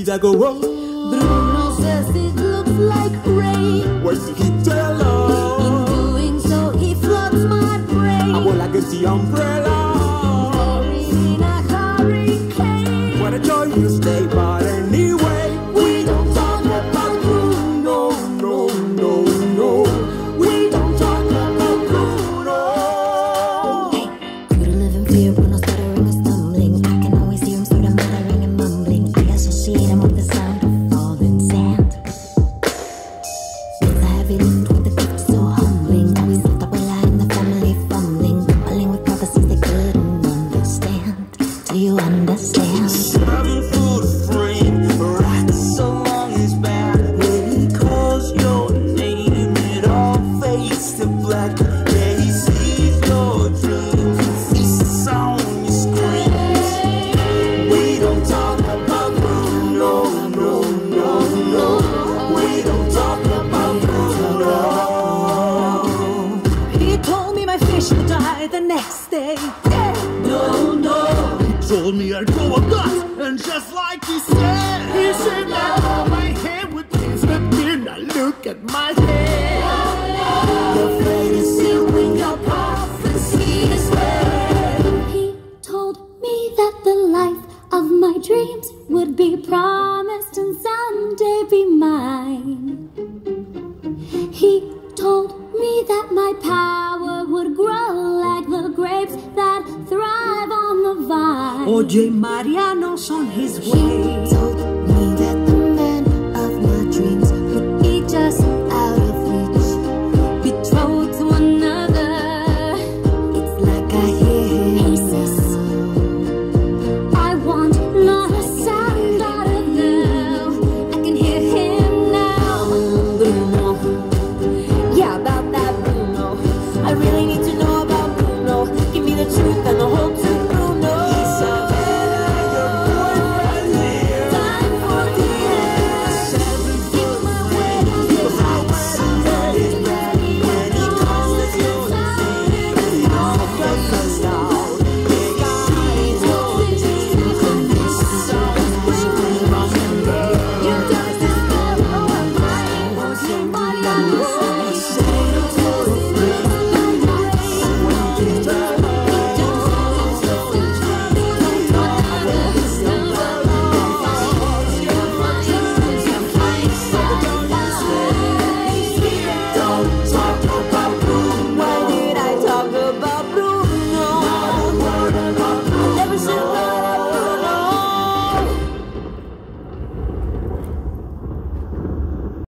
vida go on. Bruno says it looks like rain. Where's the heat alone? In doing so, he floods my brain. I will against the umbrella. Buried in a hurricane. What a joy you stay, but anyway, We don't talk about Bruno. no, no, no. We don't talk about Bruno. Hey, through the living fear, Bruno stuttering or stumbling. I can always hear him sort of muttering and mumbling. I associate him with the sound of falling sand. It's a heavy lift with the gift so humbling. Always left up a lie in the family fumbling. Bumbling with prophecies they couldn't understand. Do you understand? 7 foot frame, right so long is bad. When he calls your name, it all fades to black. Yeah, he sees your dreams, he sees the sound you scream. We don't talk about Bruno, no, no, no. We don't talk about Bruno. He told me my fish would die the next day. No, no. Told me I'd go a gut, and just like he said, that all my hair would disappear. Now look at my head. Your fate is sealed when your prophecy is read. He told me that the life of my dreams would be promised and someday be mine. He told me that my power would grow like the grapes that thrive on the vine. Oye, Mariano's on his He way.